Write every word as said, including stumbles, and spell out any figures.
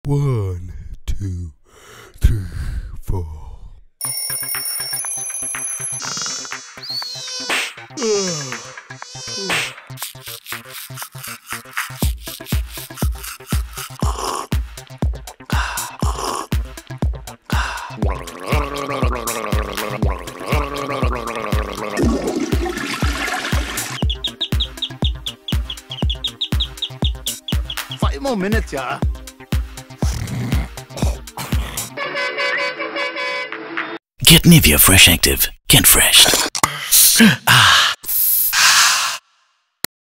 One, two, three, four. Five more minutes, yeah. Get Nivea Fresh Active. Get fresh. Ah.